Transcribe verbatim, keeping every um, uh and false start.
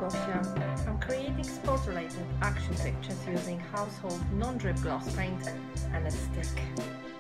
Gosha. I'm creating sport-related action pictures using household non-drip gloss paint and a stick.